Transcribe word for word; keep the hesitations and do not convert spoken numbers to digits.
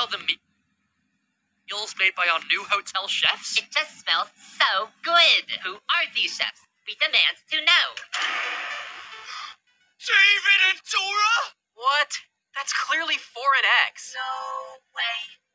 about the me meals made by our new hotel chefs? It just smells so good. Who are these chefs? We demand to know. David and Dora? What? That's clearly foreign eggs. No way.